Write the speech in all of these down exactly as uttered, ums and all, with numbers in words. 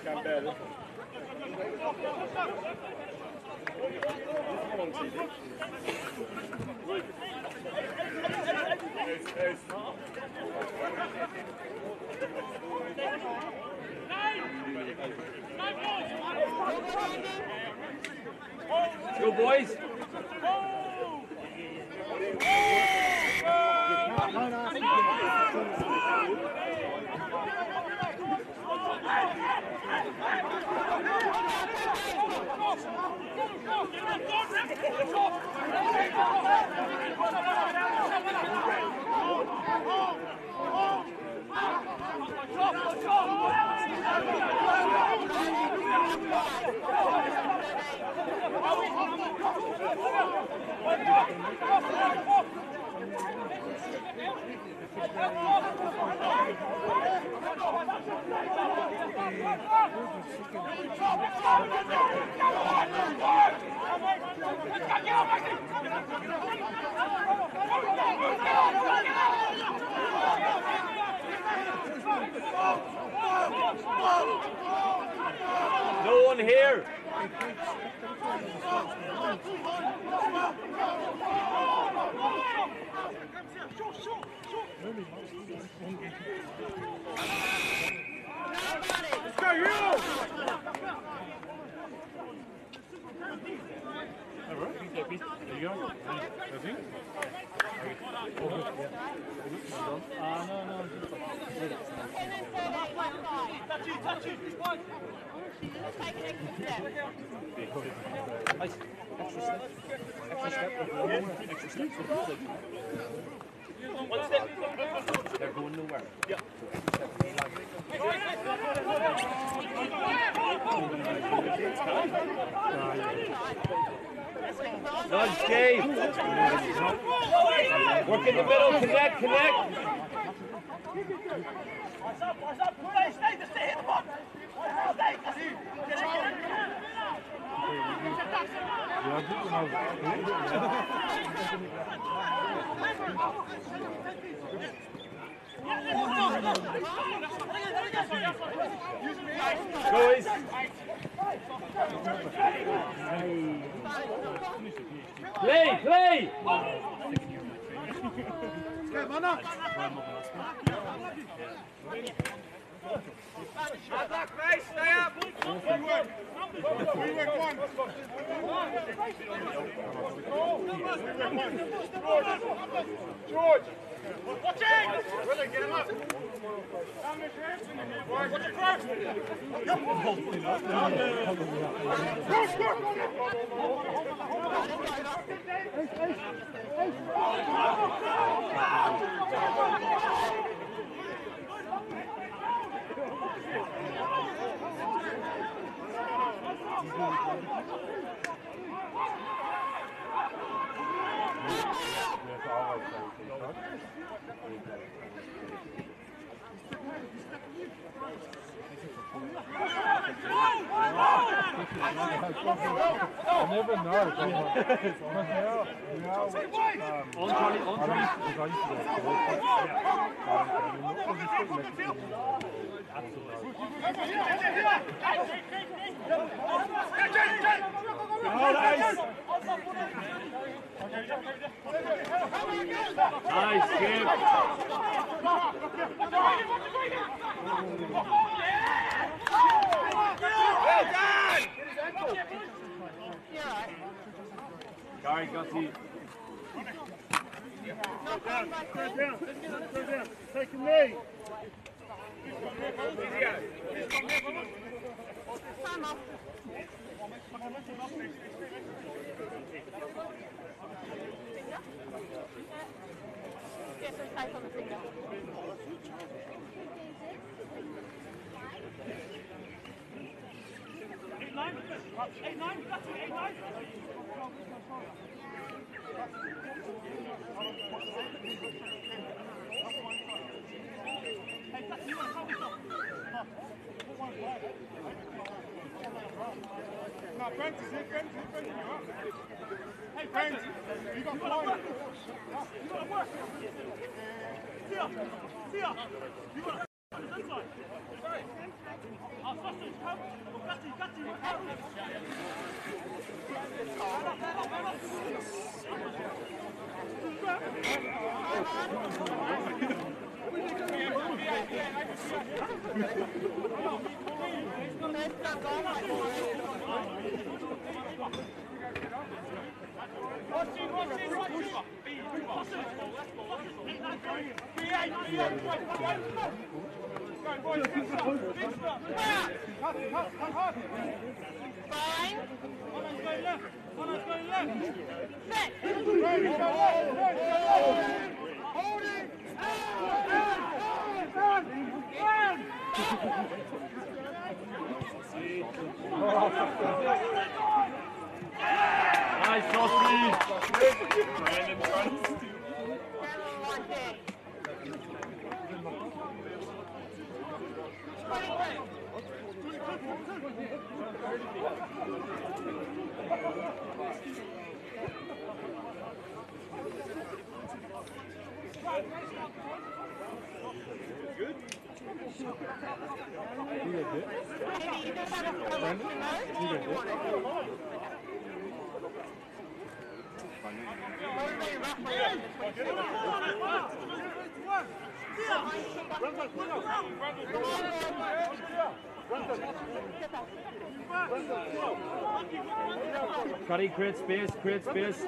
Campbell. Let's go, boys. No one here. Let's go, you! There you go. Ready? Ah, no, no. Touch it, touch it. One. Take an extra step. Nice. Extra step. Extra step. Extra step. One step. They're going nowhere. Yeah. Nice, Dave. Work in the middle. Connect, connect. What's up, what's up? Stay, stay, just stay in the box. Stay, just get it, get it. Boys. Play, play. Come on up. Hard luck, mate. Stay up. We work. We work one. George. Watch it. Willie, get him up. Watch it first. I never know. On Johnny, on Johnny. Nice, Skip. Well done! Gary got the. Down, throw down, throw down. Take a knee. Time off. Get some tape on the finger. Eight nine, eight nine, that's it, eight nine. No, Brent is here, Brent is here, Brent is here. Hey, Brent, you got five. You got to work. See ya, see ya. You got to work on the inside. Sorry. Our sausage, come. Nice, Sophie. Cuddy, create space, create space.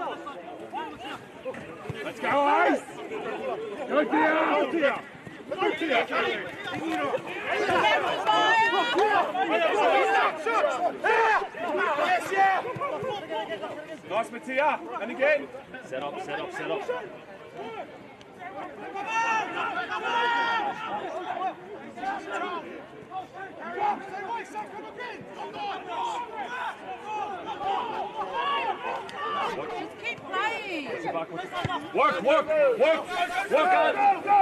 Let's go, Ice! Go Tia! Go Tia! Go Tia! Nice, Mattia! And again! Set up, set up, set up. Just keep playing. Work, work, work, work on.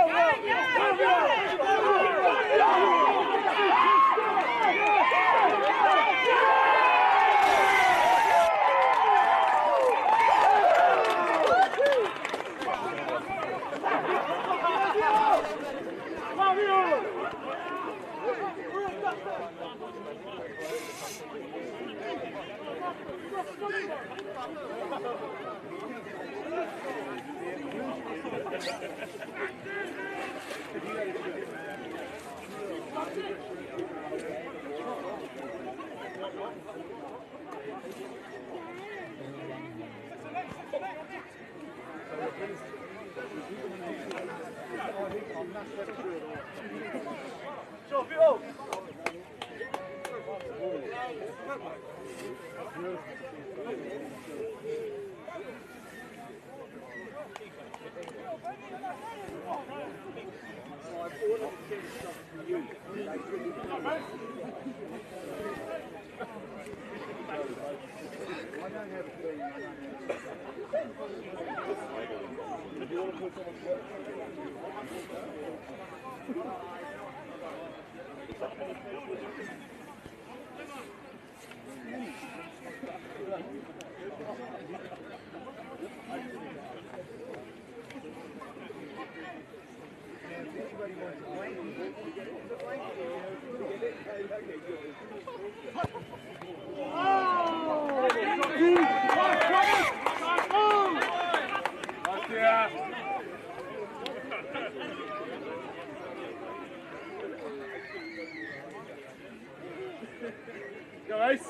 Go, Ace!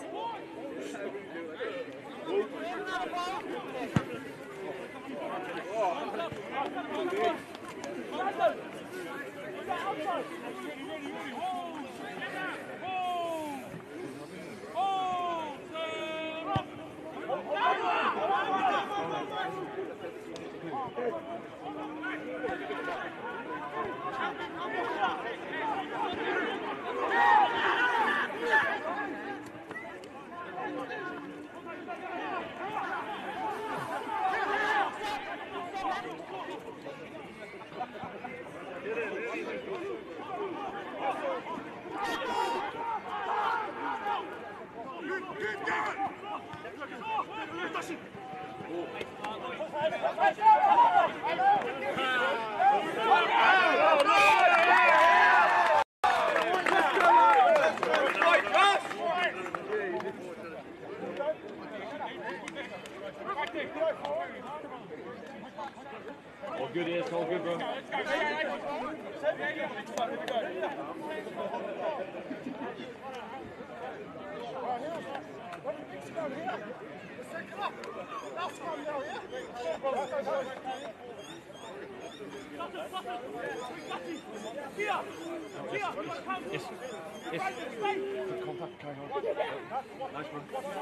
Go! Yes. Yes. Good contact, carry on. Nice one.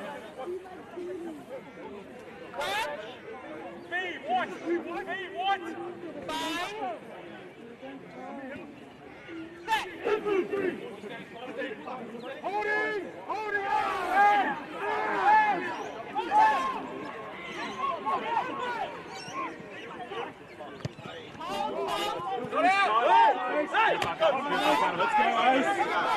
B, what? B, what? Five. Holding! Holding on! Let's go, guys.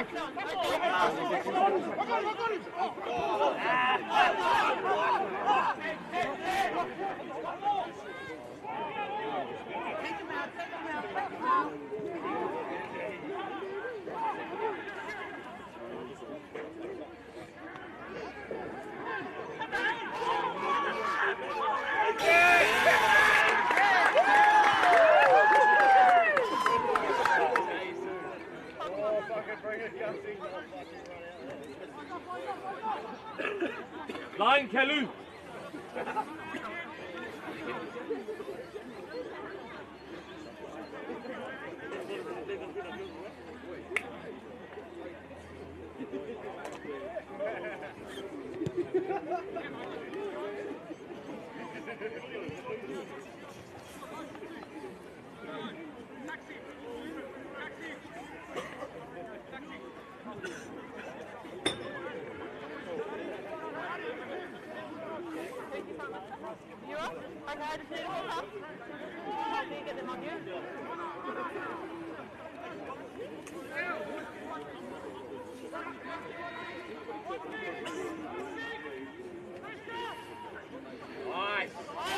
Line, Kelu. You up? I had to take it up. How do you get them on you? Nice.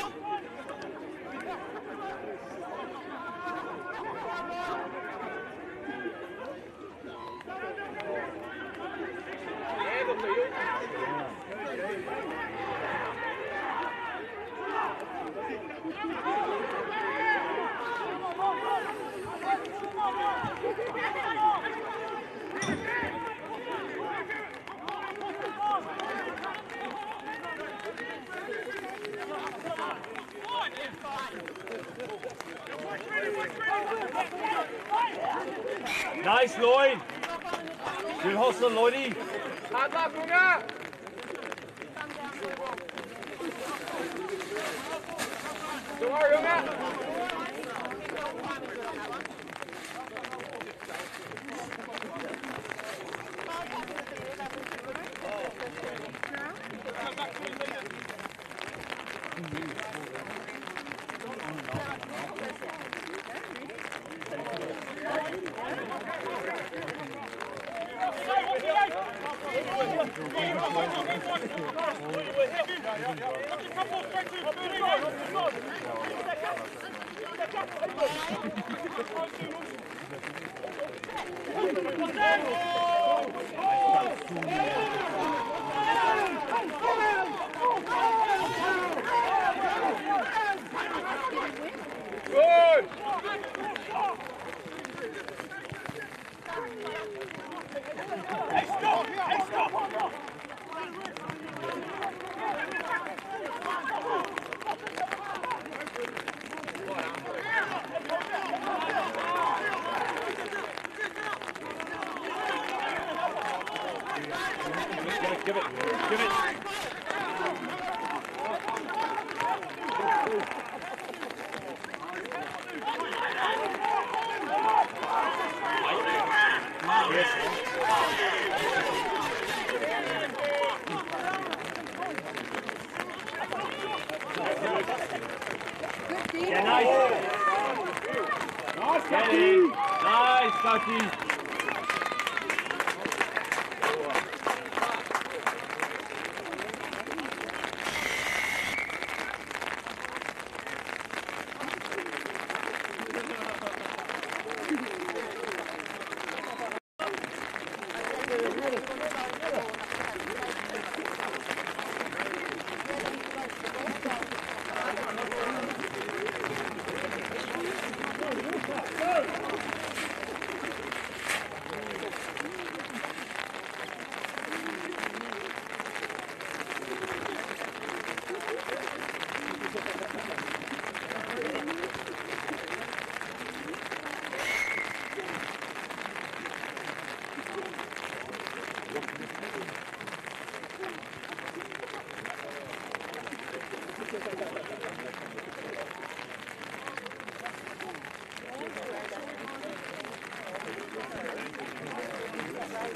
Nice, Lloyd. Good hustle, Lloydie. Hard luck, Bunga. Don't worry, Bunga. Good. Hey, stop! Hey, stop! Give it, give it. Yeah, nice. Nice, Scotty. Nice, Scotty.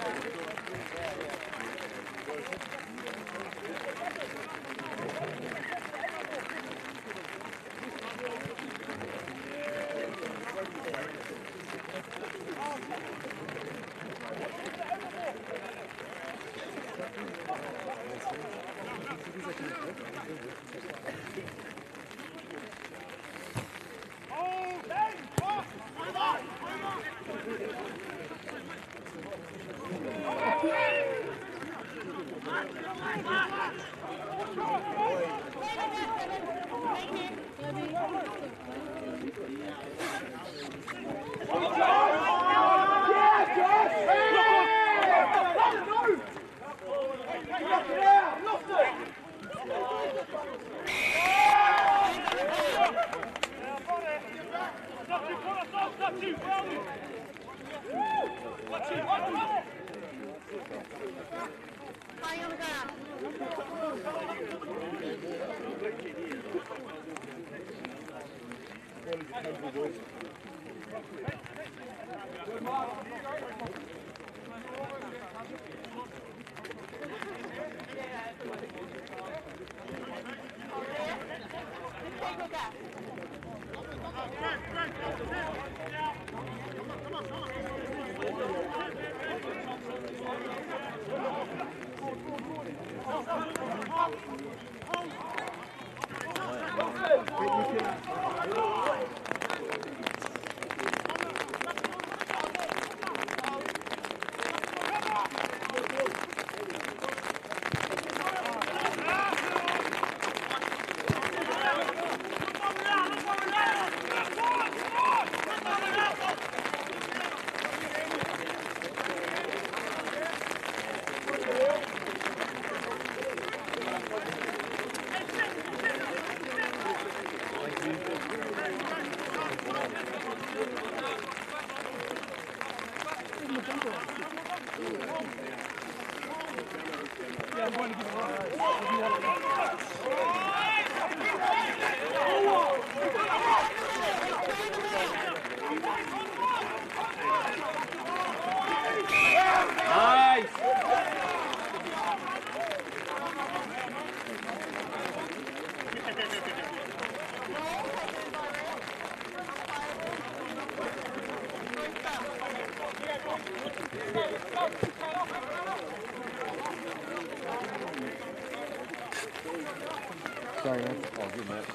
Sorry, man. Oh, good man.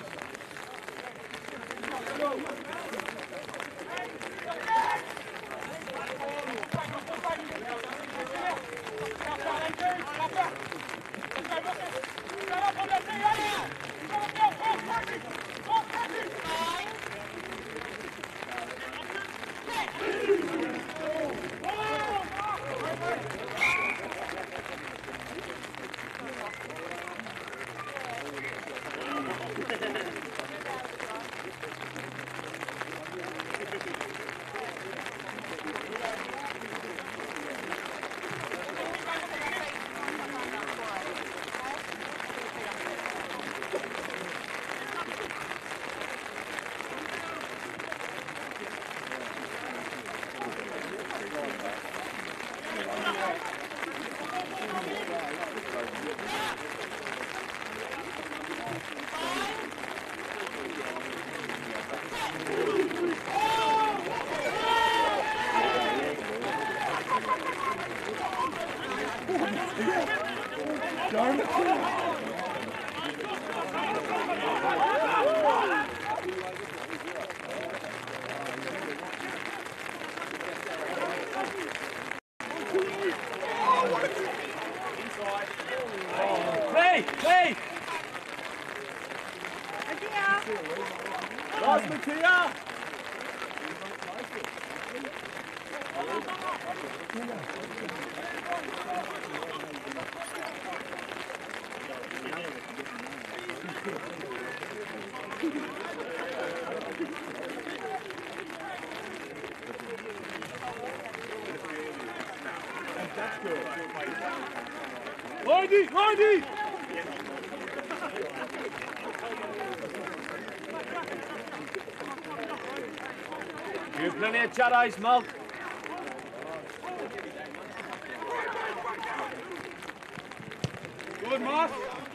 Hey! Hey! Last Mattia! Lindy! Lindy! You have plenty of chat eyes, Malk. Good, Mark.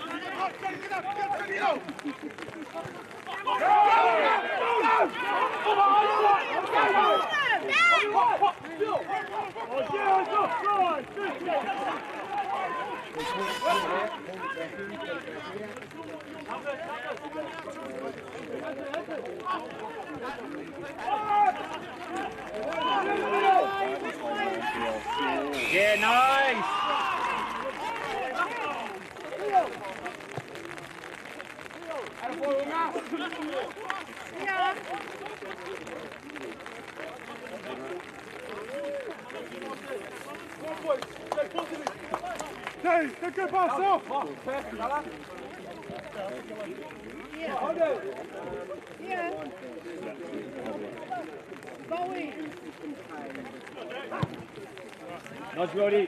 Yeah, nice. Hey, que passou? Nice, Brody.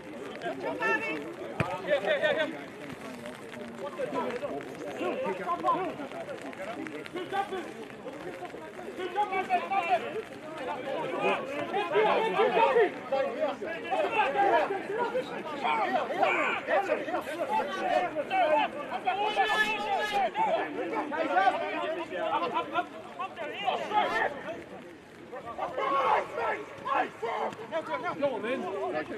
Go on, then.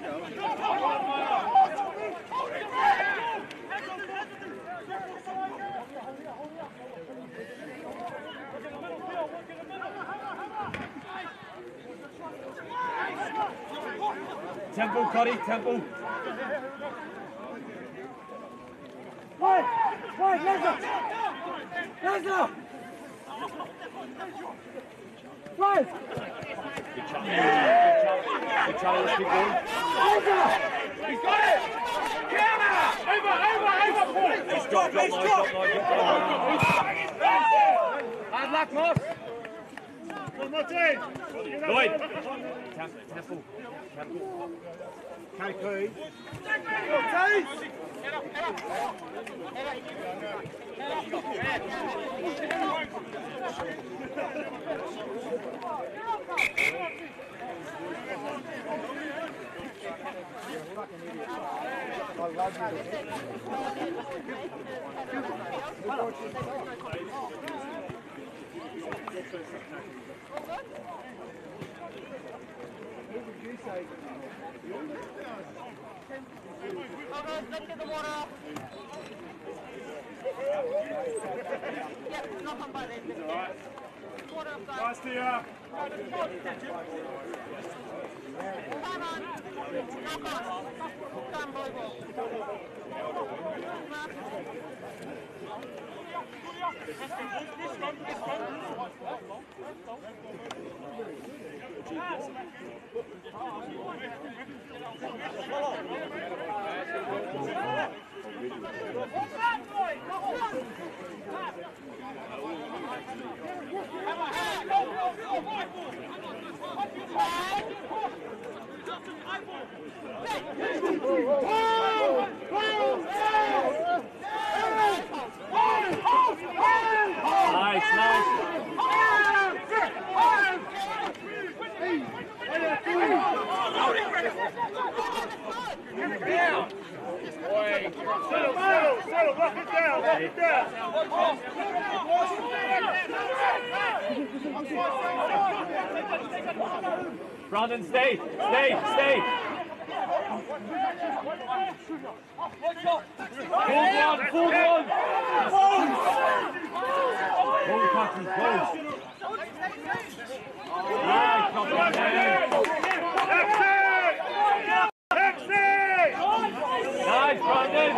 Tempo, Cuddy, tempo. Vai, vai, Lesnar! Lesnar! Vai! Good challenge. Good challenge, keep going. He's got it! Counter! Over, over, over, Paul! Nice drop, drop, nice drop, nice drop. Hard luck, Moss! One more team! Lloyd. Tempo, tempo, tempo. K P. I'll go then get the water off. Yep, knock on by then. Water up, guys. Nice to you. Come on. Knock on. Come, boy, ball. Nice, nice. Down. Settle, settle, settle. Lock it down, lock it down. Brandon, stay, stay, stay. Full one, full one. Full catches, full. Nice, come on, man. Nice, Brandon.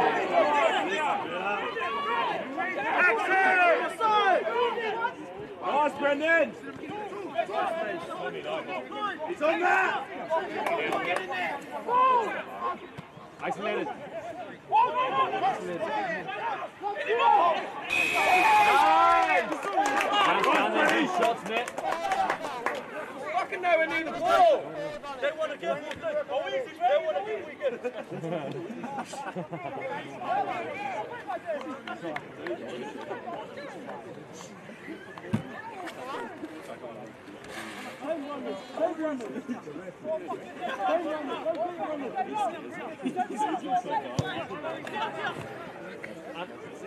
Nice, Brendan. It's on that. Isolated. Nice. Shots, mate. Fucking know we need the ball. Don't want to get it. Oh, easy, don't want to get it.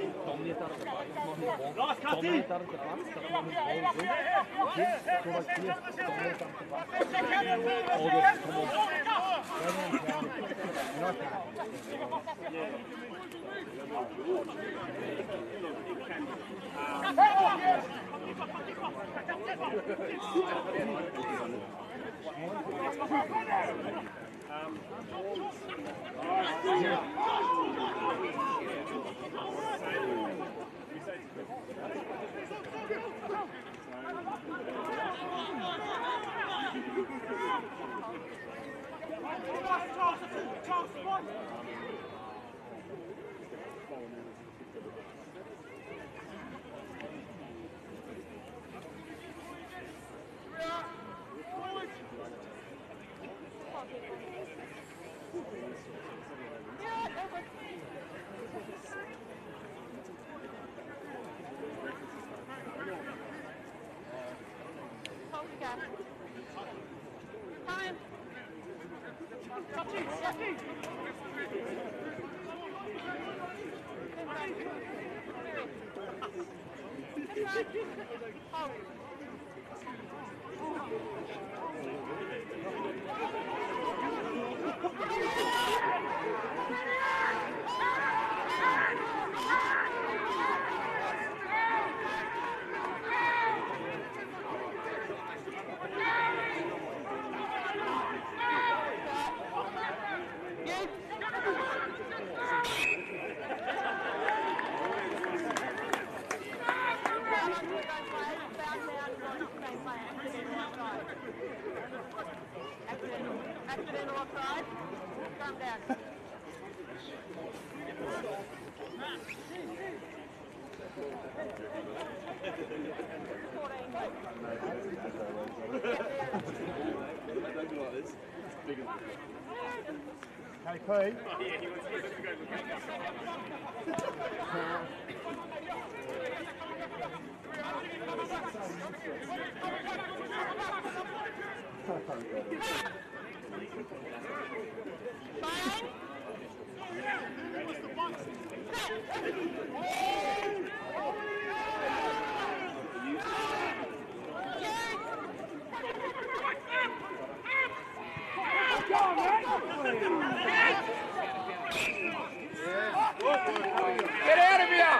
dominate out of the box, that's not his ball. Dominate out of the box, that's not his ball. Good. So like here, dominate out of the box. All good, come on. Not Time. Accidental offside. Come down. K P. Fine. Get out of here!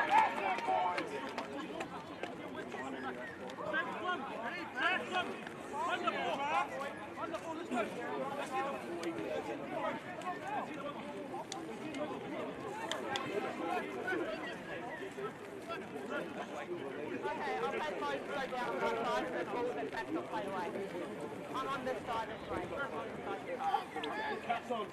Okay, I'll play close slow down on one side and then all of it back to play away. I'm on this side this way. I'm on this side.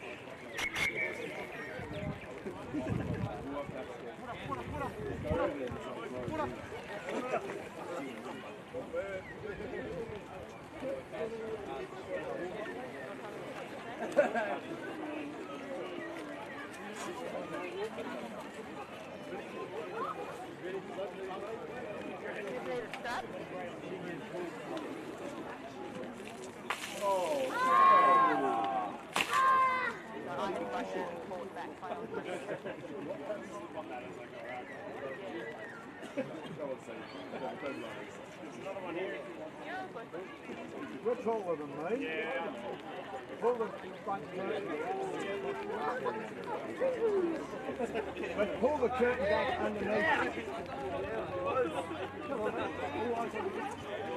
You're taller than me. Yeah. Pull the front curtain. But pull the curtain back underneath. Come on, mate. All eyes on you.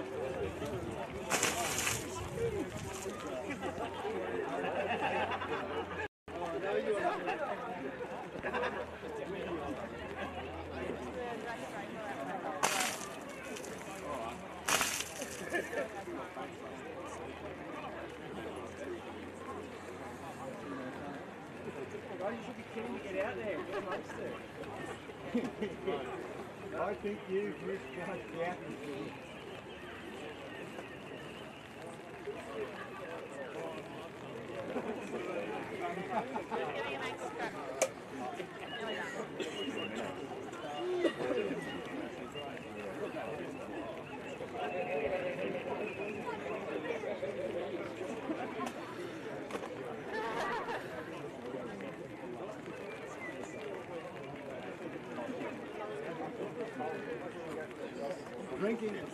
You should be keen to get out there. Get amongst it. I think you've misjudged the atmosphere.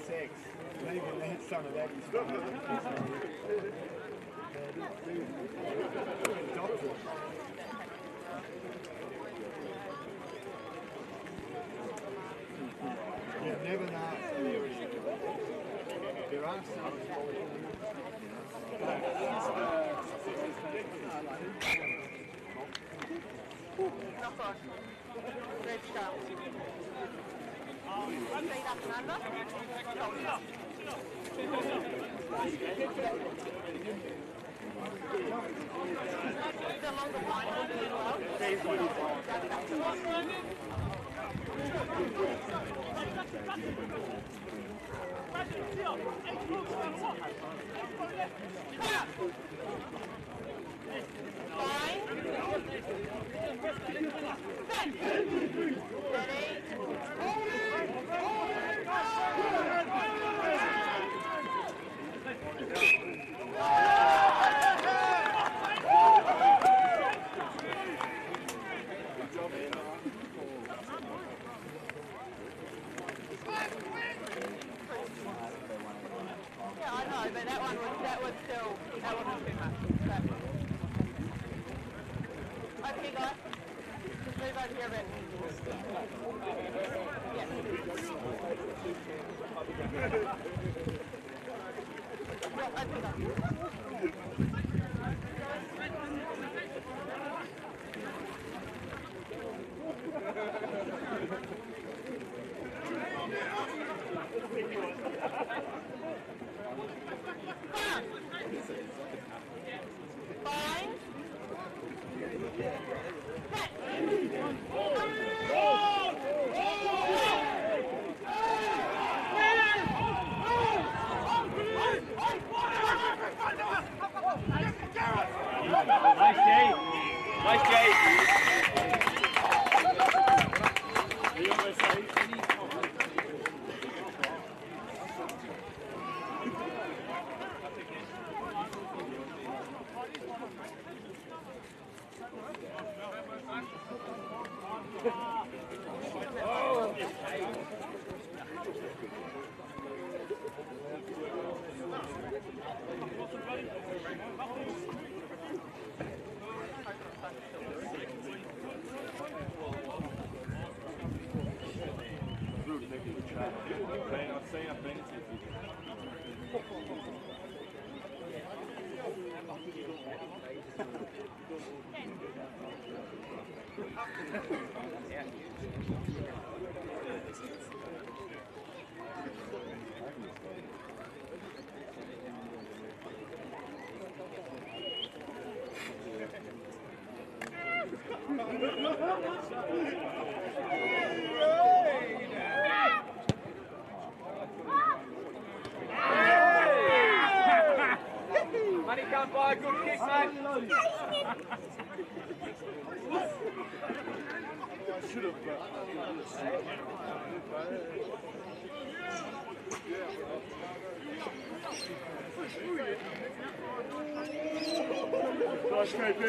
sex. Maybe they had some of that in stuff. You never know. There are some. Knock on. Red star. Feet up and under. The longer line as well. Yeah, I know, but that one was, that was still, that wasn't too much. But. Okay, guys, just move over here a bit. Yeah. Yeah, okay, guys. Fine. Nice, Jay. Nice, Jay. Money can't buy a good kick, mate. I should have. Nice, K P.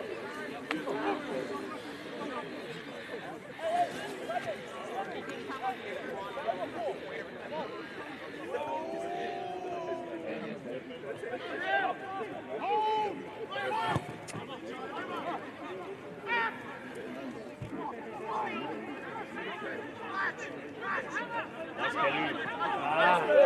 Nice, Kelly. Ah.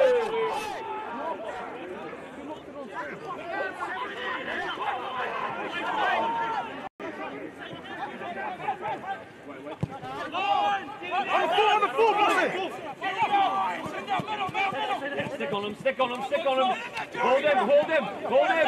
Stick on him, stick on him, stick on him. Hold him, hold him, hold him.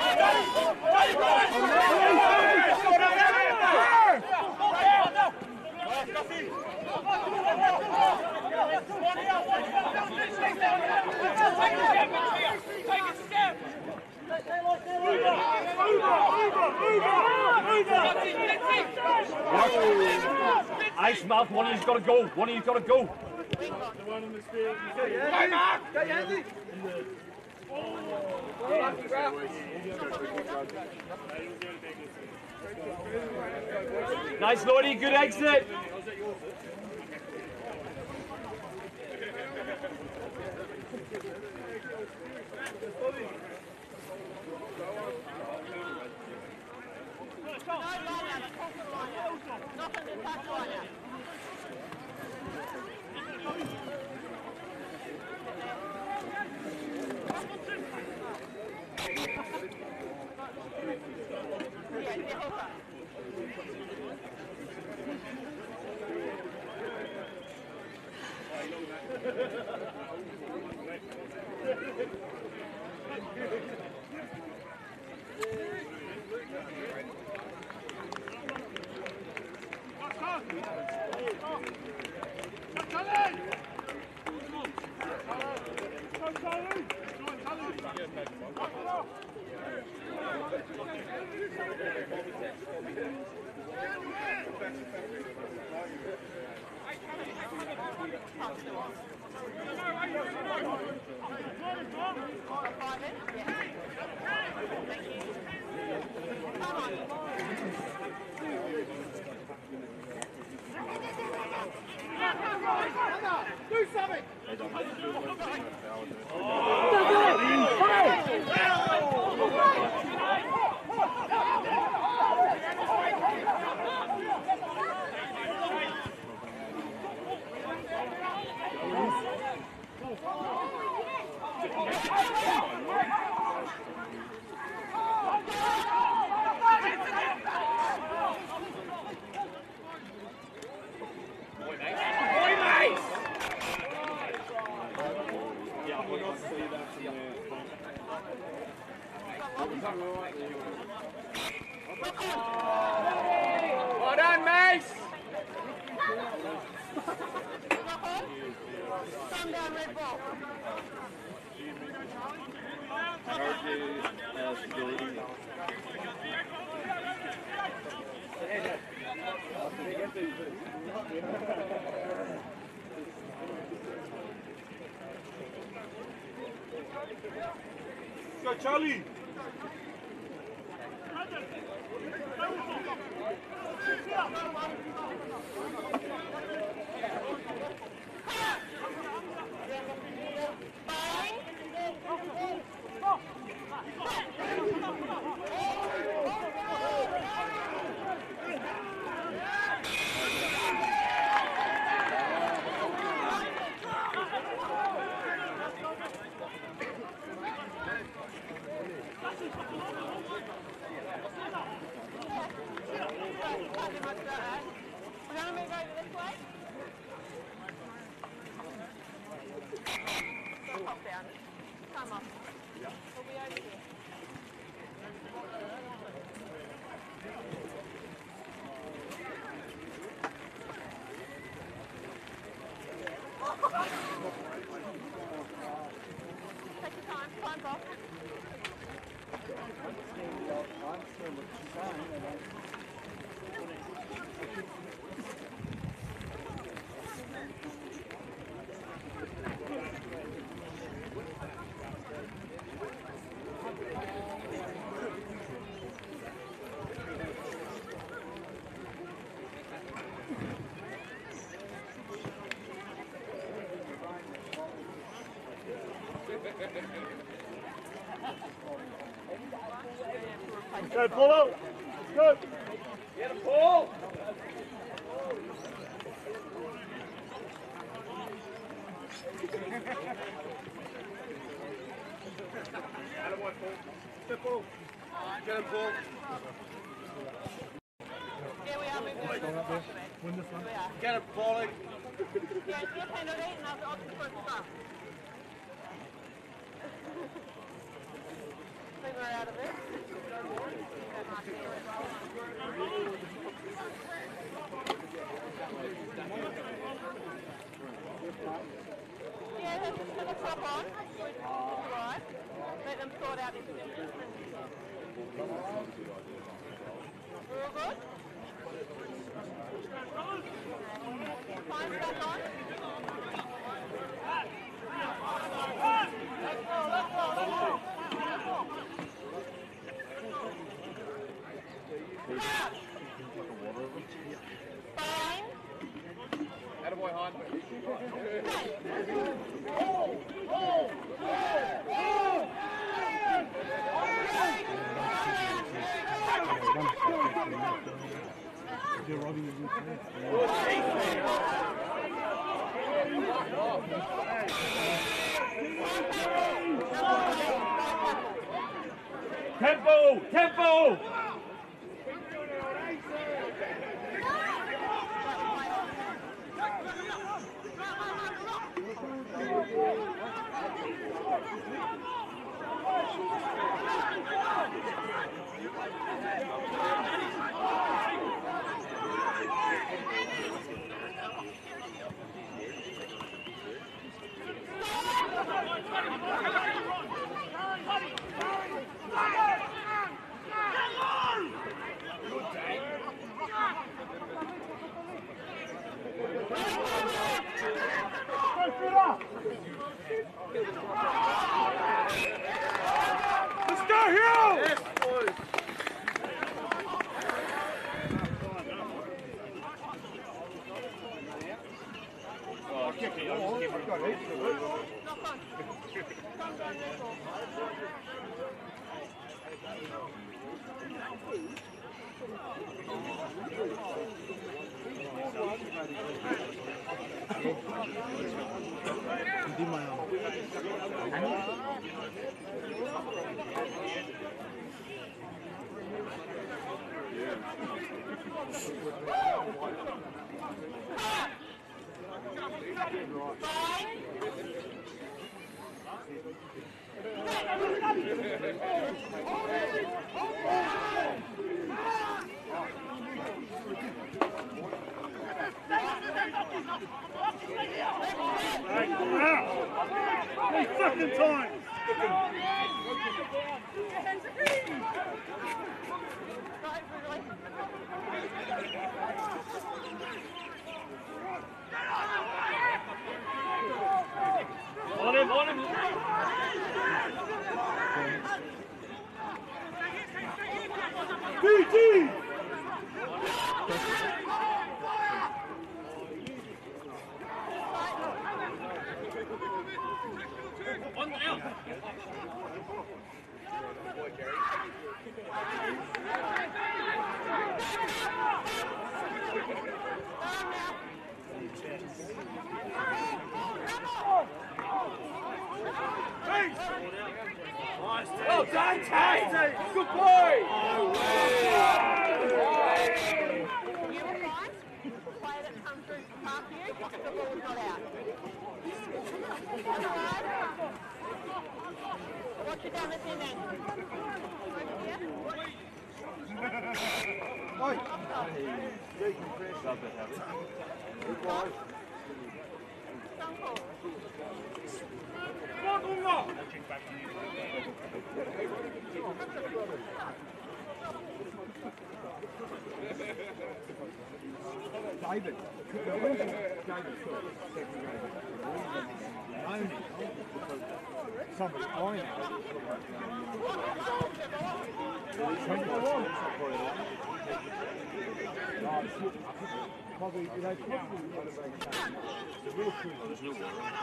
Ice mouth, one of you's got to go. One of you's got to go. The one on the field. Hey, Mark! Go, Yandy! Nice, Lordy, good exit. line out, the corporate line out. Not on the touch line out. Yeah, yeah, hooker. Do something! Well done, Mace! Come down, red ball. Go, Charlie! We're going to move over this way. Don't pop down. Come on. We'll be over here. Take your time. Time's off. Go, Paulo! Go! Get him, Paul! Get him, Paul! Yeah, we are moving over this way. Win this one. We are. Get him, Paulie! Yeah, just handle it and I'll, I'll just put it up. I think we're out of it. Yeah, let's just put the top on. Right. Let them sort out this business. We're all good? Fine, back on. Fine. Attaboy, Han. Hey. They're robbing you. Tempo! Tempo! Let's go, Hill! Yes, boys. Oh, I'll keep it. I'll just keep it. Got it. Hindi mo yan. Hey, fucking time! On him, on him! D D! On the out! Oh, Dante! Good boy! You were fine. Player that comes through past you, the ball's not out. Alright. Watch it down the thin end. Oi! David. David. Somebody's calling it. Probably, they probably the real truth.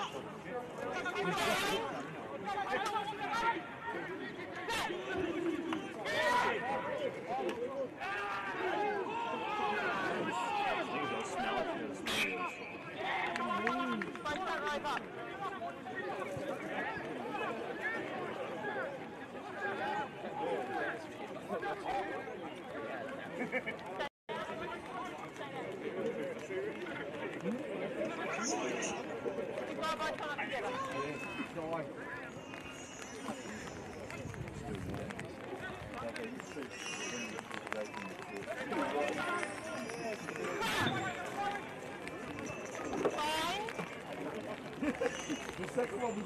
The second one was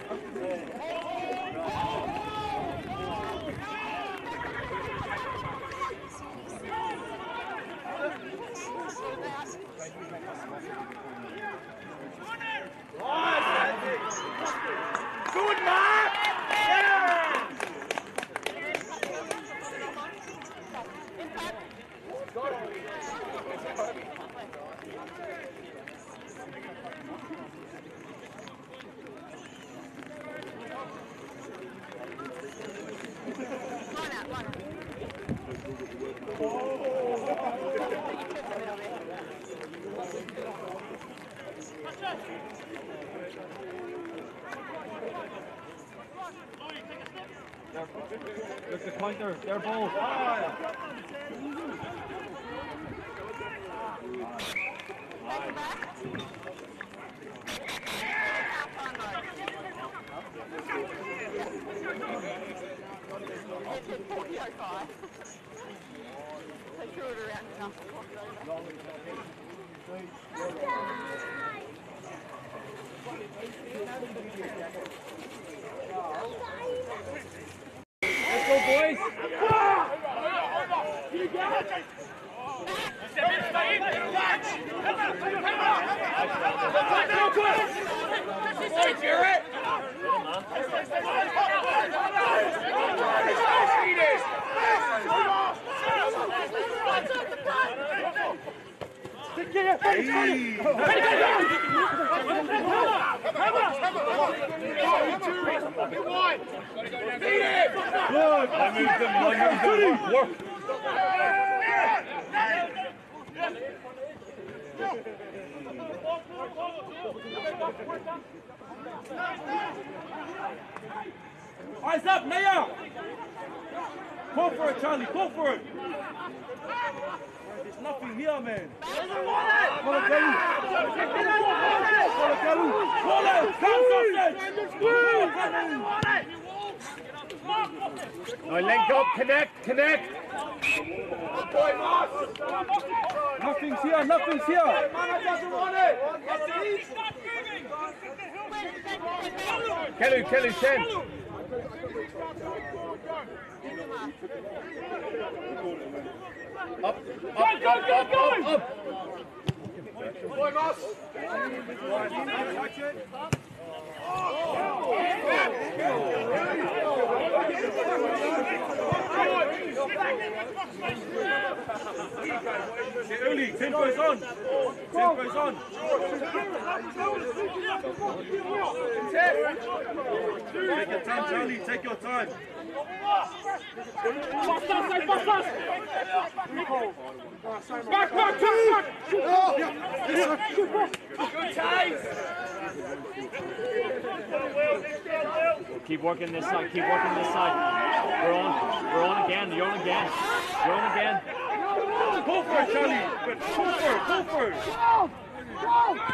Good, Mark! Yeah! Line out, line out. Look the pointer, they're both. They threw it around enough. Let's go, boys. I moved them, I moved them. Work. Eyes up, Naya! Go for it, Charlie, go for it! There's nothing here, man. Follow Kalu! Follow Kalu! Follow! Now link up, connect, connect. Nothing's here, nothing's here! Kelly, Kelly, ten. Up, up, up, up, up, up. Boy, Moss. Early, tempo's on! Tempo's on! Take your time, Charlie, take your time! Back, back, back, back! Good ties. Keep working this side, keep working this side. We're on, we're on again, you're on again. You're on again. Go for it, Charlie! Go for it, go for it!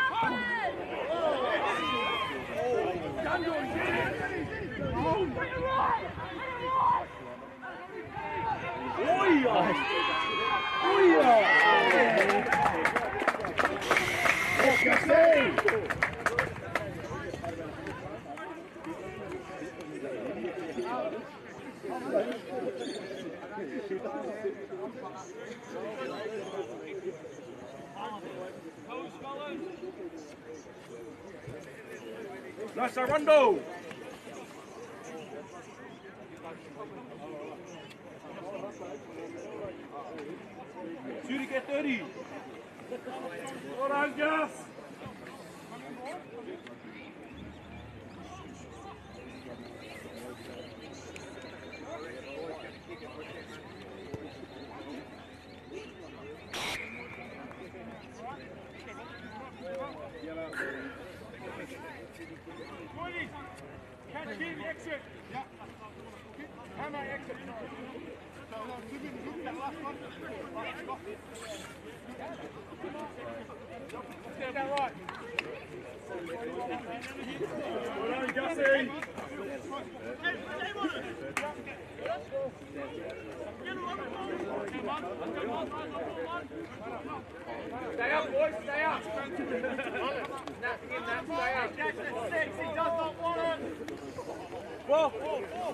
Nice, Armando! Shoot to get thirty. Well done, Gus. Catch him, exit. Yeah. Hammer, exit. So, no, give him, give him that last one. Right, stop. Step that right. Well done, Gussie. Stay up, boys, stay up. Nothing in that, stay up. Jackson six, he does not want it. Whoa, whoa, whoa.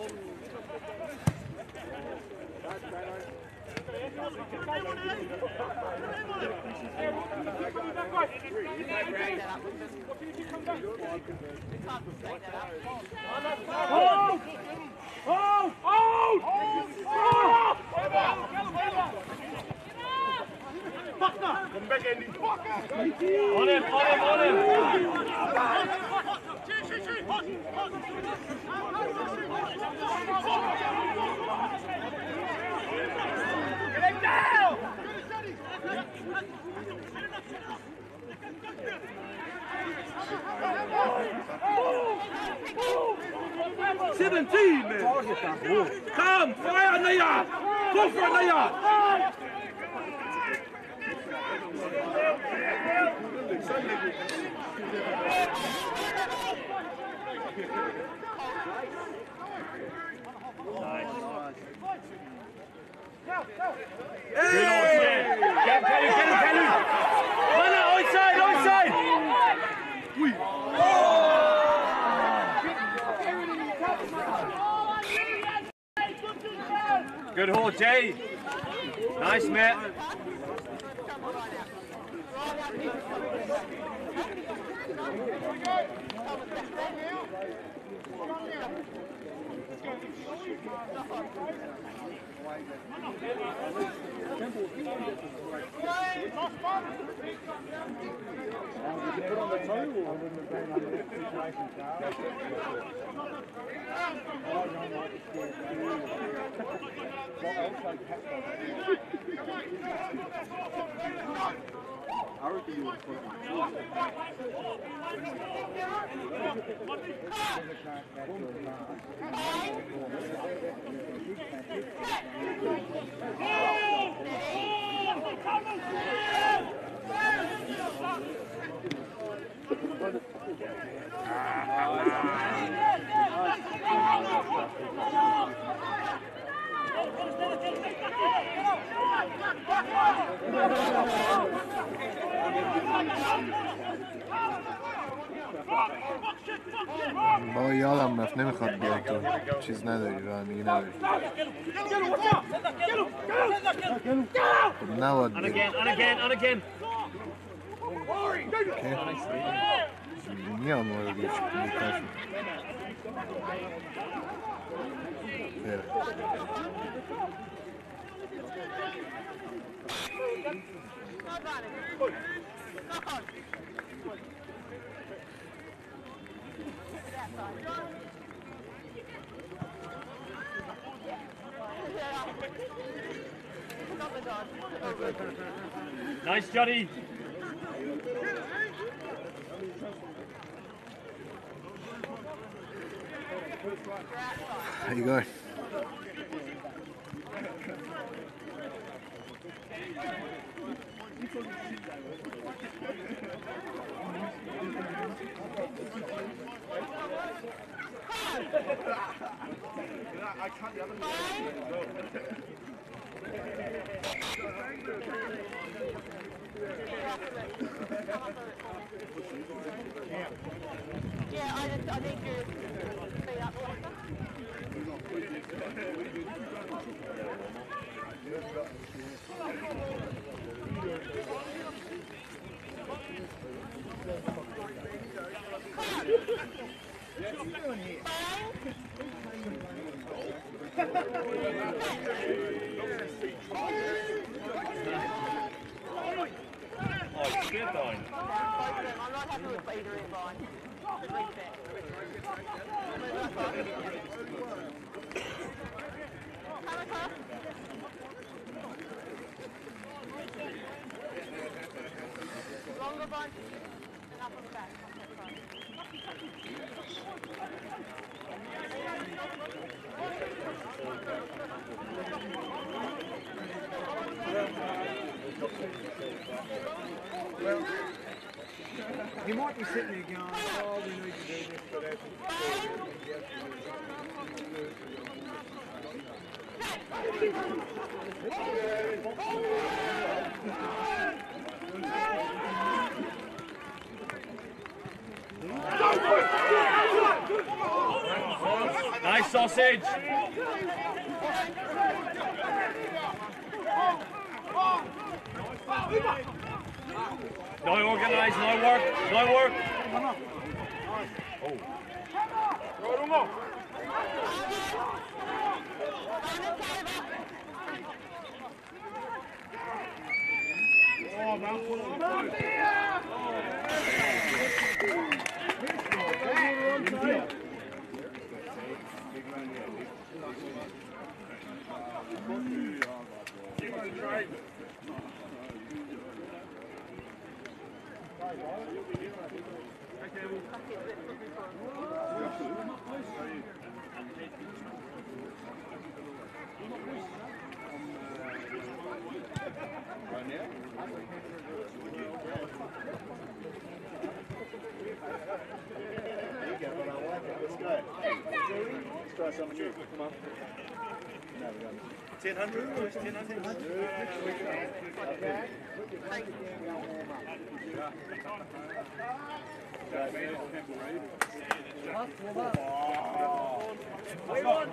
Hold! Hold! Hold! Hold! Come back, Andy. On him, on him, on him. Get him down! seventeen, man. Come, fire Naya. Go for Naya. Good on, yeah. Get him, Kelly, get him, Kelly. Run it, outside, outside. Good hold, Jay. Nice, mate. I reckon you would put بابا یادم رفت نمیخواد بیای تو چیز نداری رانندگی نداری خب نباید And بیای again, and again, and again. میام مورد دیگه میکاشم بره Nice, Johnny. How you going? I can't the other Yeah, I just, I need you to speed up. Oh, shit, on. I'm not happy with either end line. Reset. Come across. Longer bunch and up on the back. Well, he might be sitting there going, oh, we need to do this, but Nice sausage. No organised, no work, no work. Oh. oh, mouthful of Let's go. Let's try something new. Come on. ten hundred? ten hundred? We want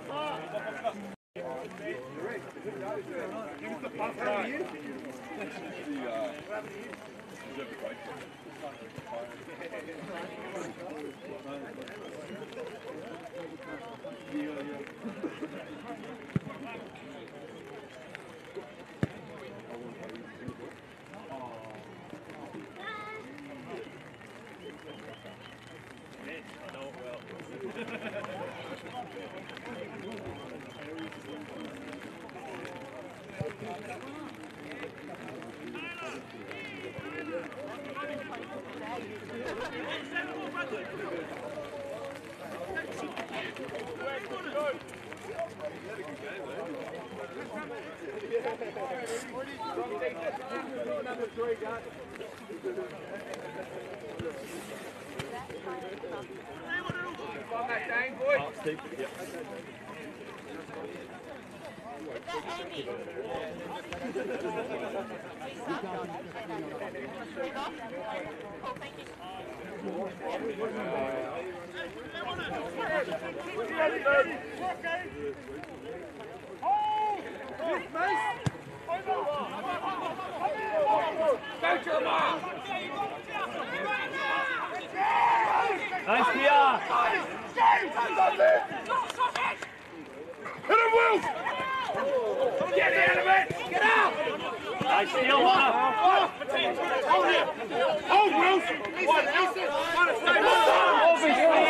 Give us the pass down here. Oh, Steve. Yeah. Nice, Pia. Hit him, Wills! Get out of it! Get out! Nice steal, Lana. Hold him! Hold, Wills! Over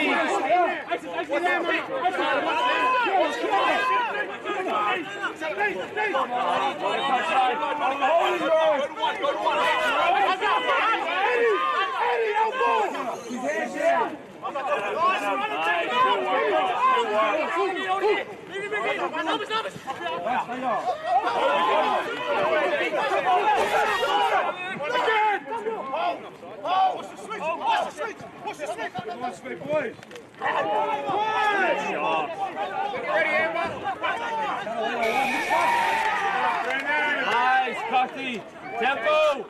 Nice, Cocky. Tempo.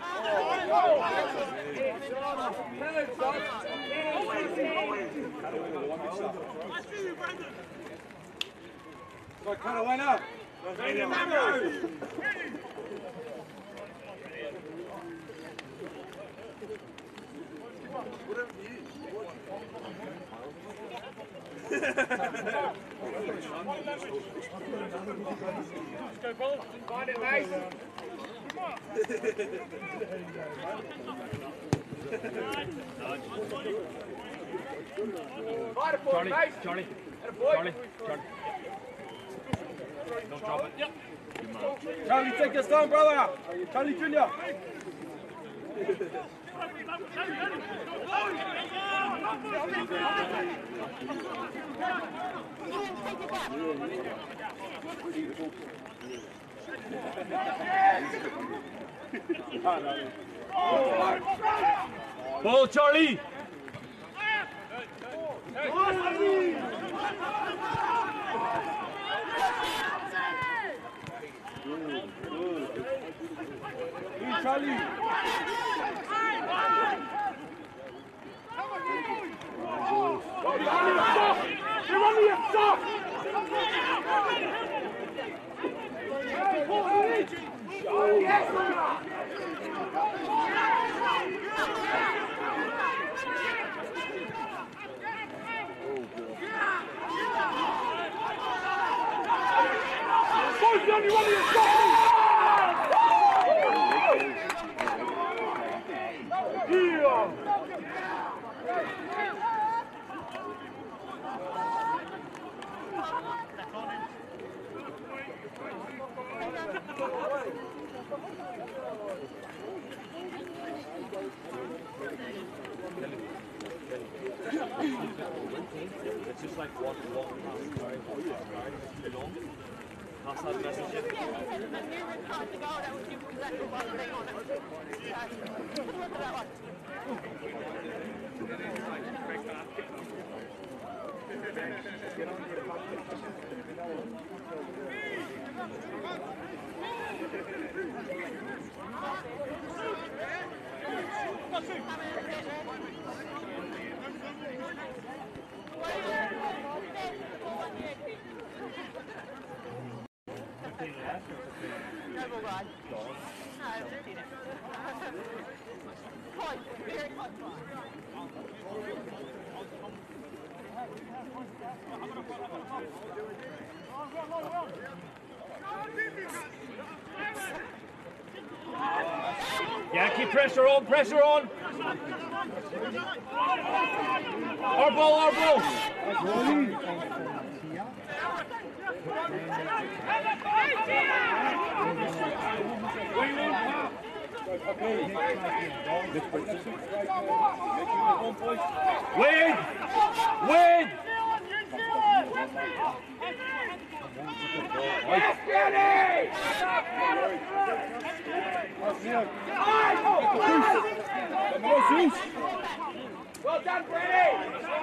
Carolina! Go, Paul. Find it, mate. Charlie, Charlie, Charlie, Charlie. Don't drop it. Yep. Charlie, take your time, brother! Charlie Junior! Ball, Charlie. Charlie! It's just like one long pass. Too long. Pass that message. Yeah, he said that numerous times ago that was give exactly one thing on it. So, look at that one. Noble ride. No, I've seen it. Close, very close. Yeah, keep pressure on, pressure on. Our ball, our ball. Win! Win! Well done, Brady!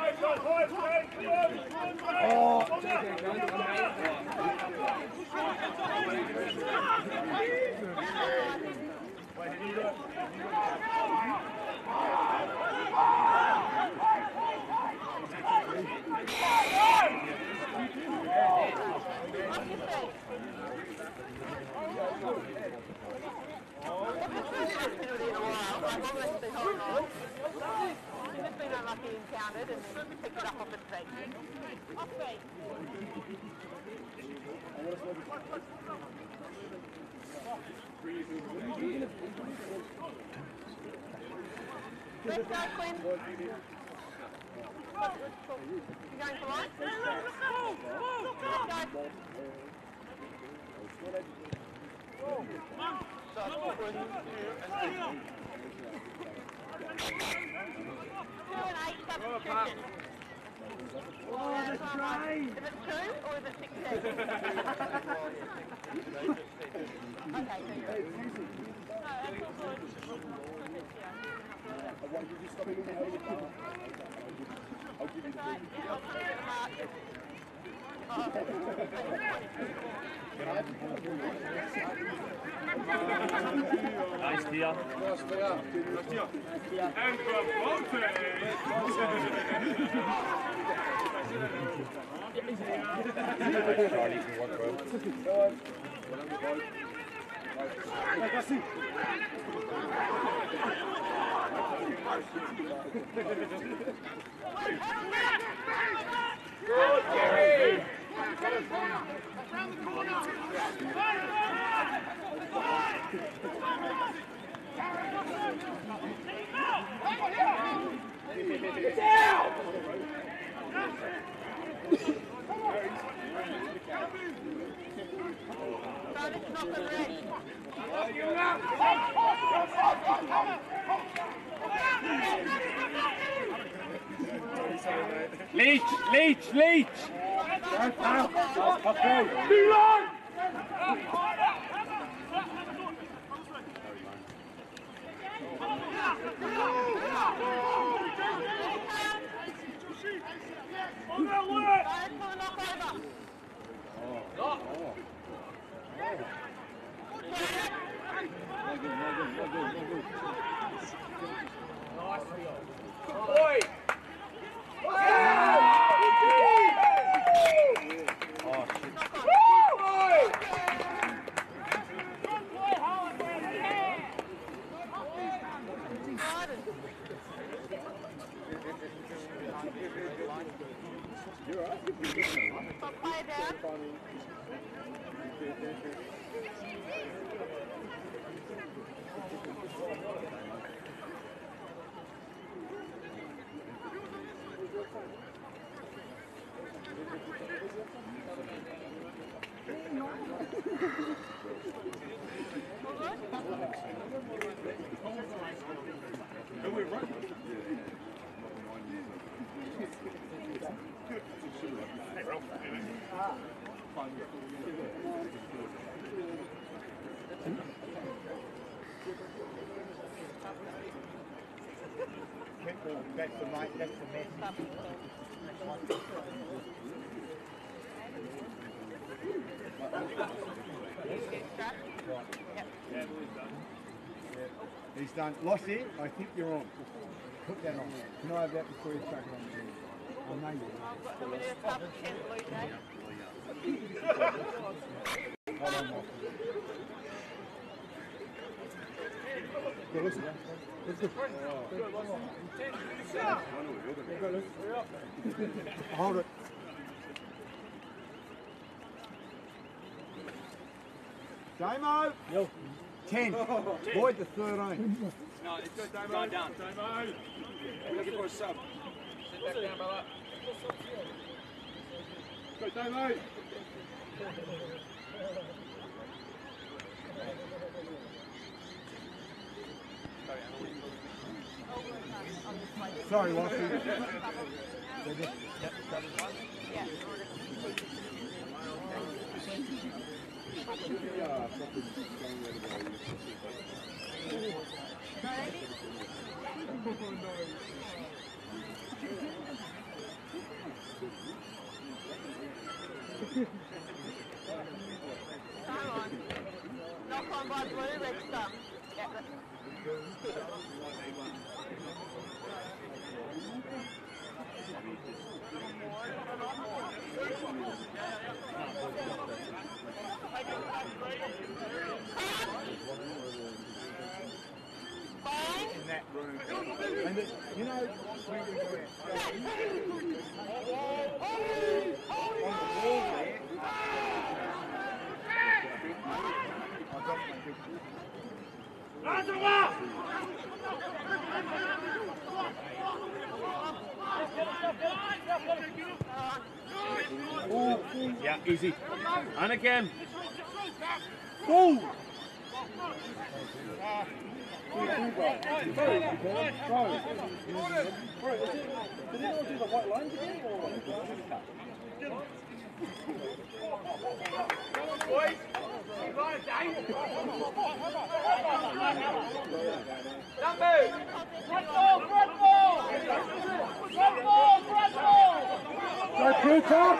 It's been unlucky encountered and then picked it up off its feet. Off feet. Let's go, Quinn. You going for line? Let's go. Two and eight substitution. Oh, that's right. Is it two or is it sixteen? Okay, so you're... No, that's all good. Nice, Tia. And for Monte! Charlie can work well. Good, Gary! Around the corner! Get down! So this is not the red. Leach, leach, leach. Milan! Boy! Play down. That's the right, that's the message. He's done. Lossie, I think you're on. Put that on. Can I have that before you chuck it on the ground? I know you will. Can we do a top ten blue day? Hold on, Lossie. Go, listen. Let's go. Go, Luke. Hold it. Damo! Yo. ten. Boyd the thirteen. No, it's good, Damo. Going down. Damo. We're looking for a sub. Sit back down, brother. Go, Damo! Sorry, Lossie. Yeah. Come on. Knock on by blue, red stump. Yeah. In that room. And the, you know, when we go out, on the wall there, I've got my picture. Yeah, easy. And again. Go! Go, Cooper!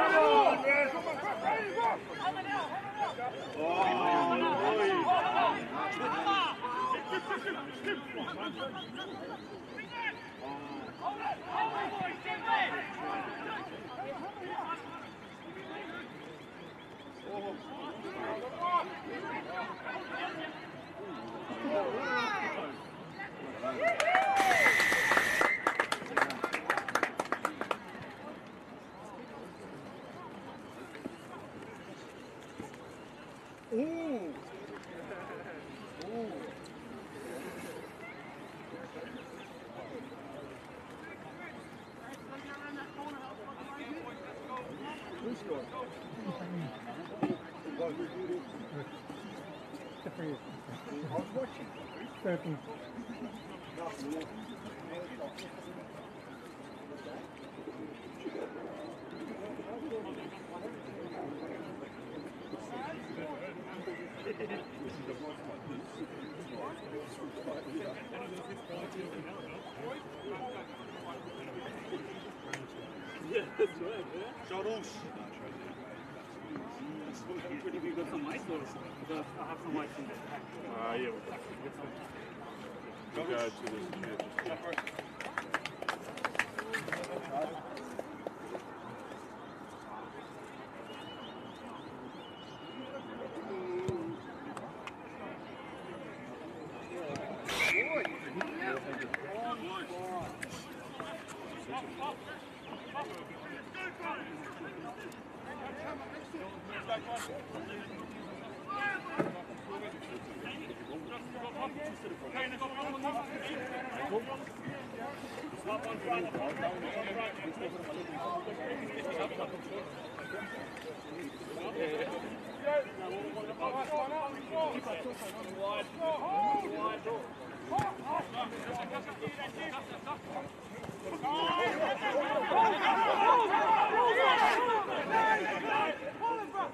Ooh. Ooh. Who scored? I was watching. Thirteen. Charles. Pretty good. Got some ice notice. I have some ice in there. Uh, yeah. We'll go to this.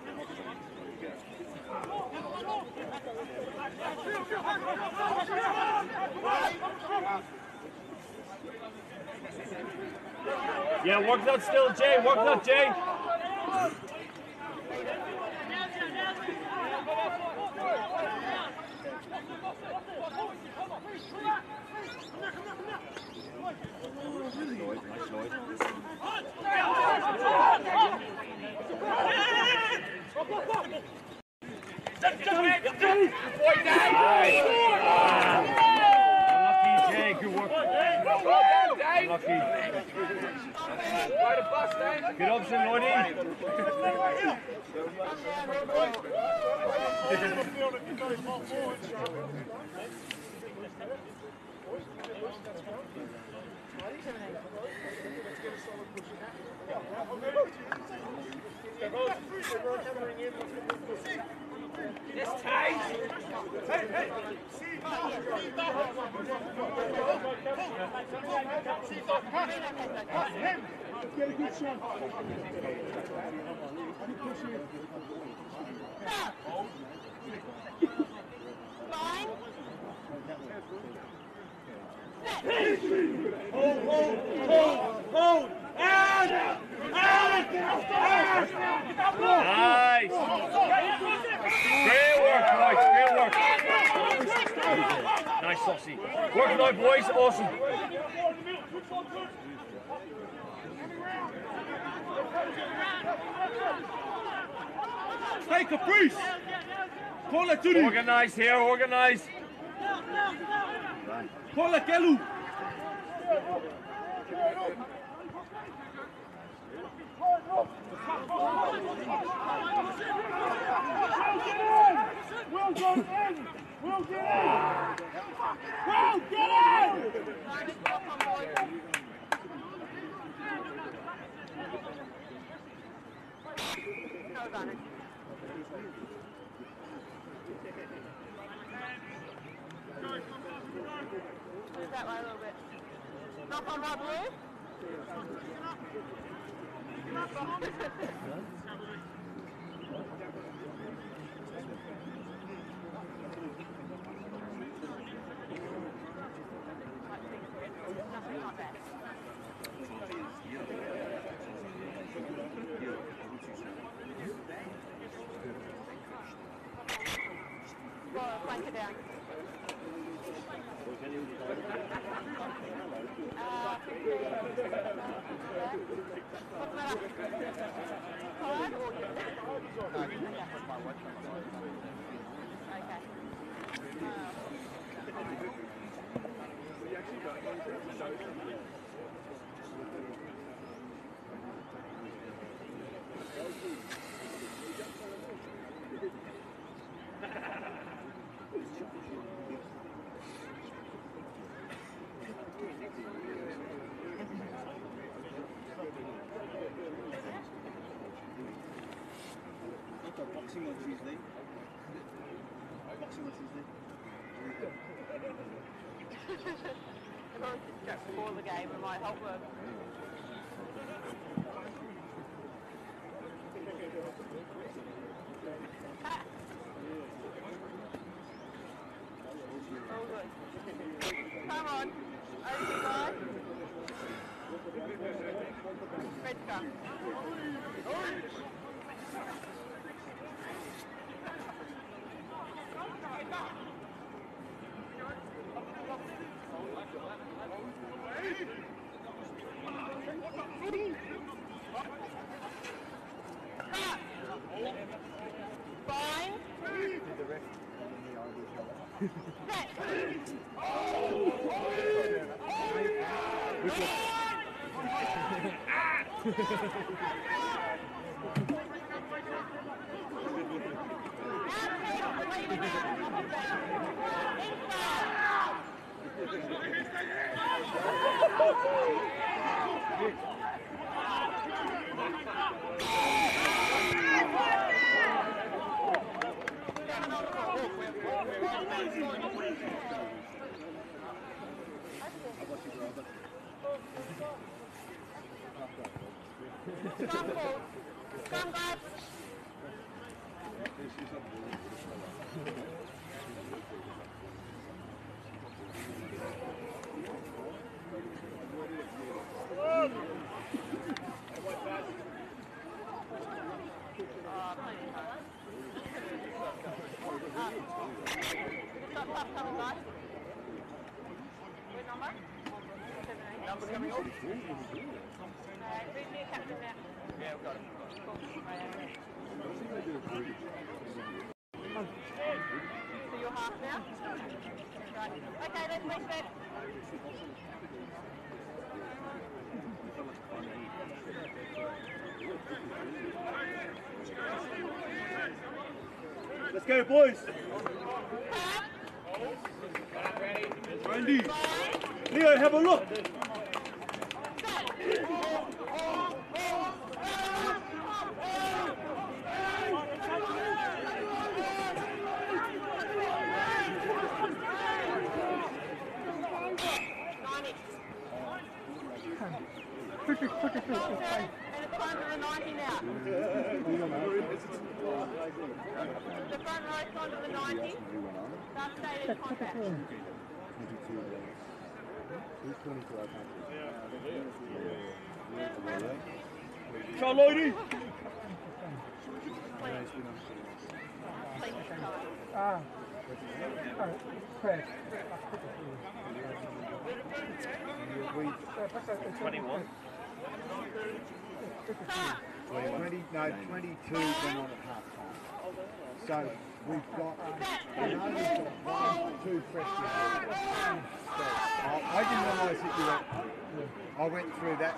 Yeah, work that still, Jay. Work that, Jay. Unlucky, Jay. Good work. Unlucky. Good option, Lloydie. This tight. Hey, hey, see that. That's him. Get a good shot. Fine. Hold, hold, hold, hold. And, and, Nice. Great work, boys. Great work. Nice, Saucy. Work night, boys. Awesome. Hey, Caprice. Call it Judy. Organize here. Organize. Call it Kelu. Will go in! Will get in! Will get in! No, Donna. Move that way a little bit. Knock on right blue. Nothing like that. Go, flank it down. Uh, fifteen. What's that up? Tired or you? Okay. Boxing on Tuesday. Boxing on Tuesday. Everyone's just strapped before the game, it might help work. All good. Come on. Over you guys. Red scar. Fine. Set. Scrum, guys. So you're half now? Right. Okay, let's reset. Let's go, boys. Randy. Leo, have a look. Quick, quick, quick, quick, quick. And it's one hundred ninety now. The front row's gone to the ninety. That's stated contract. Ciao, Lloydie. Ah. Ah, correct. twenty-one. twenty, no, twenty-two went on at half time. So we've got, I know we've got one, two fresh in. So I, I didn't realise that you went, I went through that.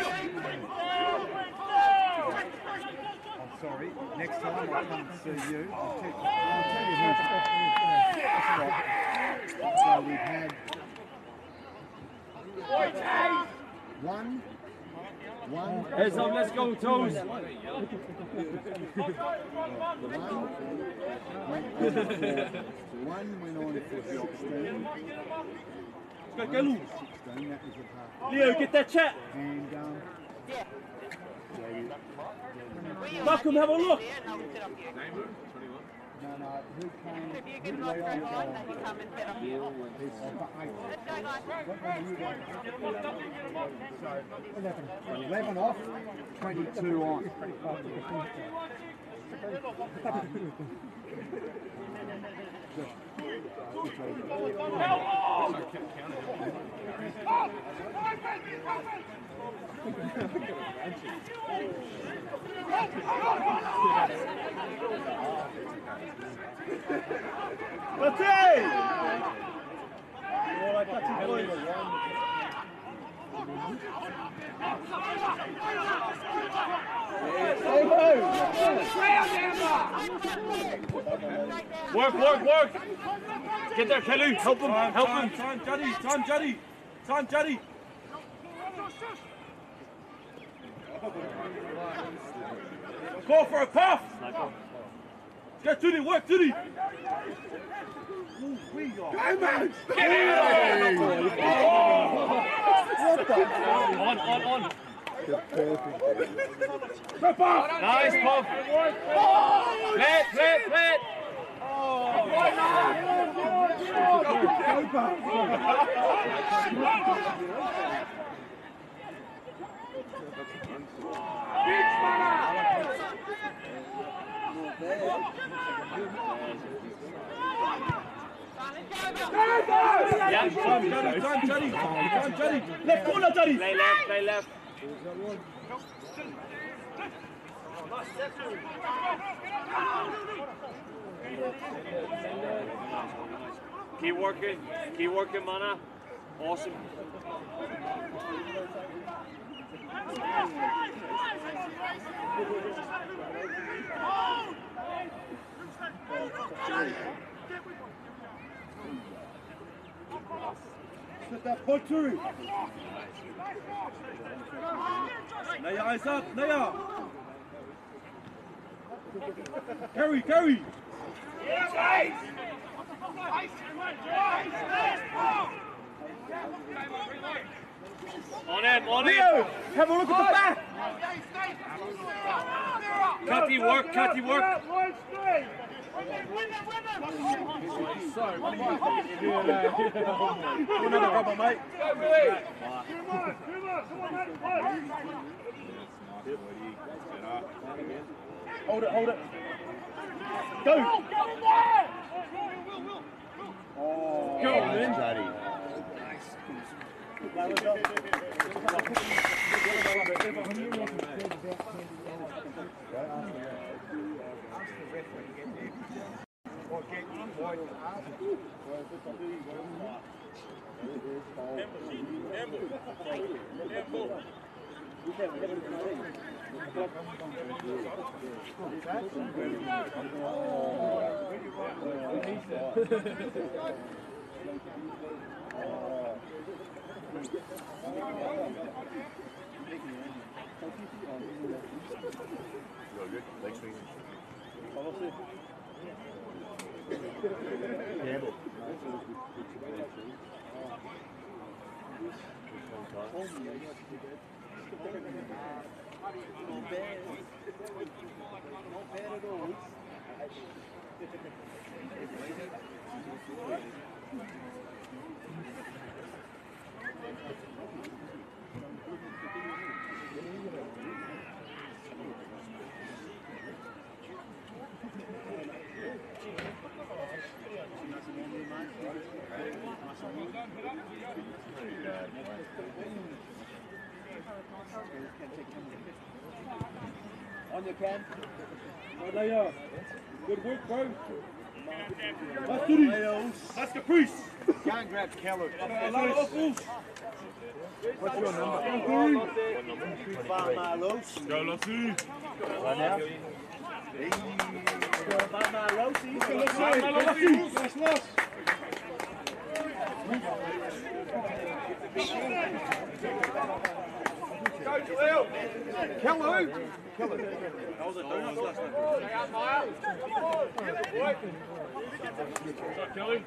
I'm sorry, next time I'll come and see you. I'll tell, I'll tell you who's. That's right. So we've had one. One. Heads up, let's go, toes. One went on for sixteen. Let's go, Lou. sixteen, that was a half. Leo, get that chat. And um, Yeah. Malcolm, have a look. No, we'll set up here. no, no, who came? If you get lost right on, then you come and set up here. I've got eight. Let's go, guys. What number you got? So, eleven off, twenty-two on. That's it! All right, that's it, boys. Work, work, work. Get there, Kelly. Help him, help him. Time, Juddy, time, Juddy. Time, Juddy. Call for a puff. Get to the work, to the. On, on, on. Step up. Nice, Puff. Play it, play it, play it. Yeah, Time, Juddy, time, Juddy. Time, Juddy. Left corner, Juddy. play left, play left. Keep working, keep working, Mana. Awesome. Set that point through. Naya, eyes up, Naya. Carry, carry. On him, on him. Leo, have a look at the back. Cutty work, Cutty work. So, what do you think? Another rubber, mate. Go, Billy. Hold it, hold it. Go. Oh, go, man. Daddy. On you, Ken. Right there. Good work, bro. That's Duty. That's Caprice. Go and grab Keller. What's your number? Go, Lossie. Right now. That's lost. Go, Jaleel. Keller. How's it doing? Kelly.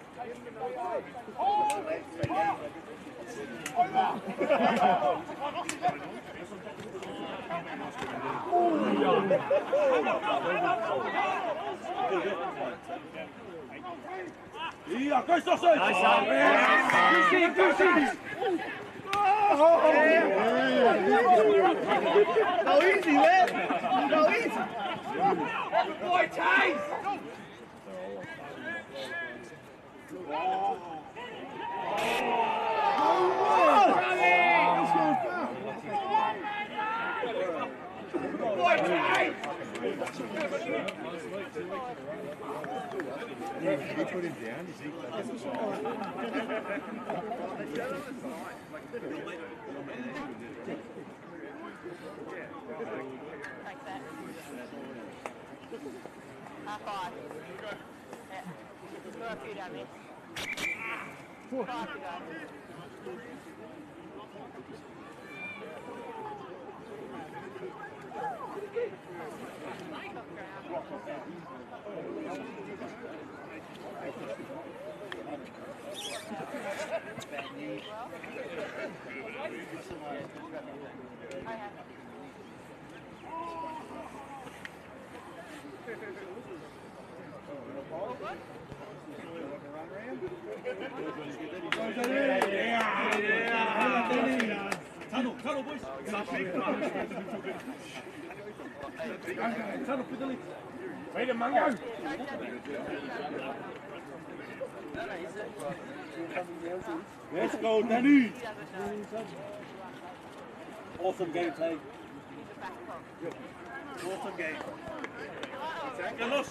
Yeah, go, Sausage. Nice shot. Good shit, good shit. Go easy, man. Go easy. Boy, Taze. Boy, Taze. You put him down, is he? Like that. High five. Yeah. Throw a few down there. Five to go. Tunnel, tunnel, boys. Tunnel, Fiddly. Wait a mango. Let's go, Danny. Awesome game, Tay. Awesome game. Get lost.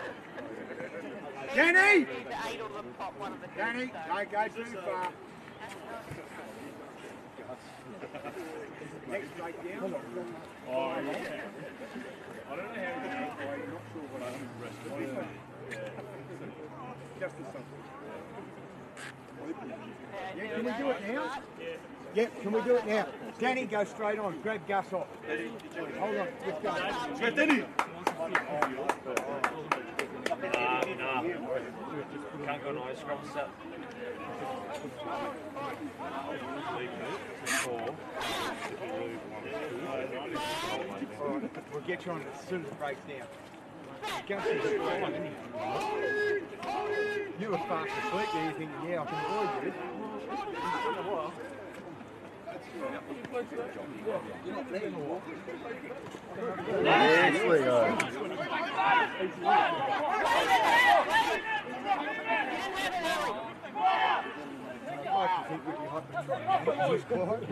Danny! The eight or the top one of the two. Danny, don't go too far. Next straight down. Oh, yeah. I don't know how to go. I'm not sure what I'm resting. Just the sun. Yeah, can we do it now? Yeah, can we do it now? Danny, go straight on. Grab Gus off. Hold on, let's go. Go, Danny. Nah, nah. Can't go nice. Scrum set. We'll get you on it as soon as it breaks down. Gus's fine, isn't he? You were fast asleep there, you think, yeah, I can avoid you. Yes, we go. I like to think we'd be hot in this squad.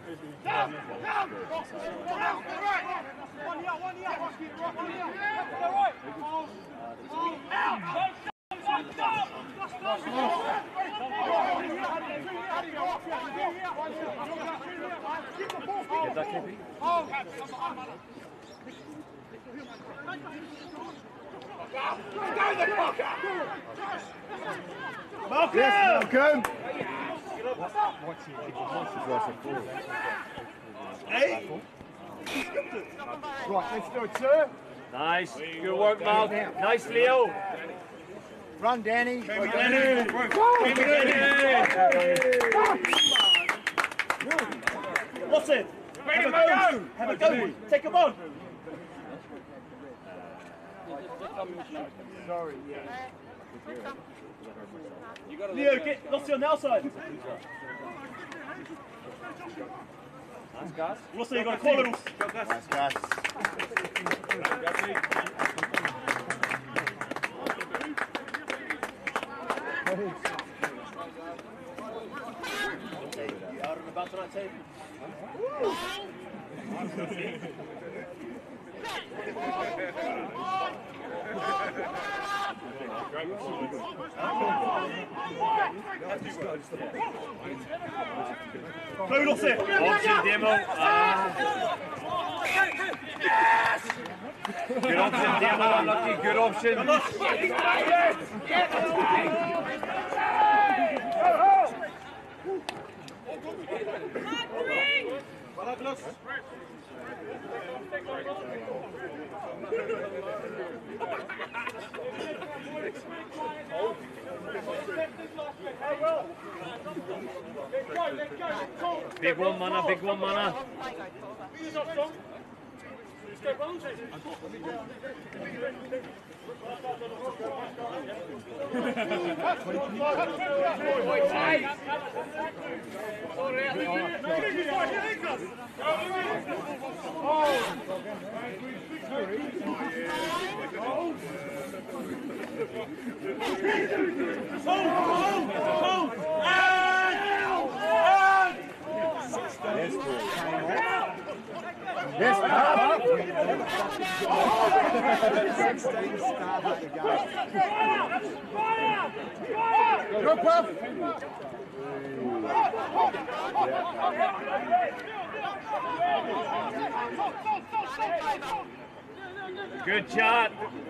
Malcolm! Yes, Malcolm! Hey! Right, let's do it, sir. Nice. Good work, Mark. Nice, Leo. Run, Danny. Danny! Danny! What's it? Have a go! Have a go! Take him on! Sorry, yeah. Leo, get Lossie on the outside. Nice, guys. Lossie, you got to call it. Nice, guys. You out and about tonight, team? Go, Lossie! Option demo. Ah. Good option, demo. Unlucky. Good option. Big one, mana. Big one, mana. Yes, Pop. sixteen stars at the game. Go, Puff. Good shot.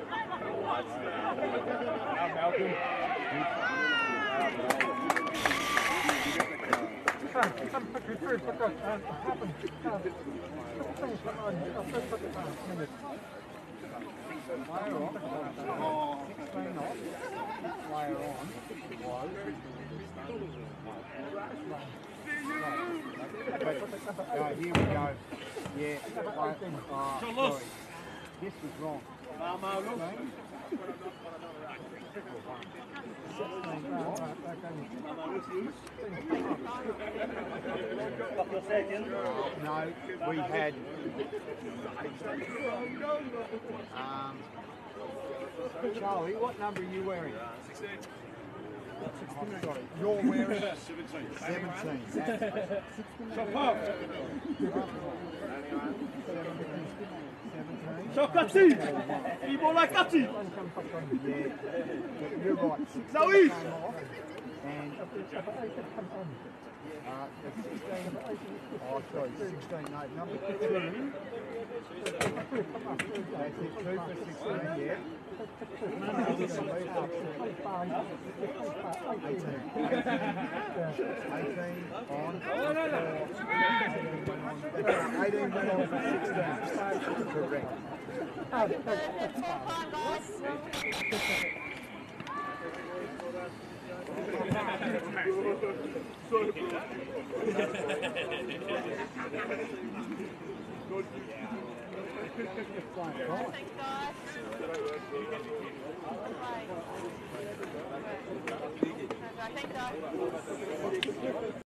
Right, here we go. Yeah. Right. Uh, sorry. This was wrong. Couple of seconds. No, we had. Um, Charlie, what number are you wearing? sixteen. Oh, sorry, you're wearing seventeen. seventeen. Shokati! Ebola Kati! Yeah, but you're right. Now sixteen came off, and uh, the sixteen. Oh, sorry, sixteen. No, number two. That's it, two for sixteen. Yeah. eighteen. eighteen on. eighteen went on for sixteen. Correct. Thanks, guys. Bye. Thanks, guys.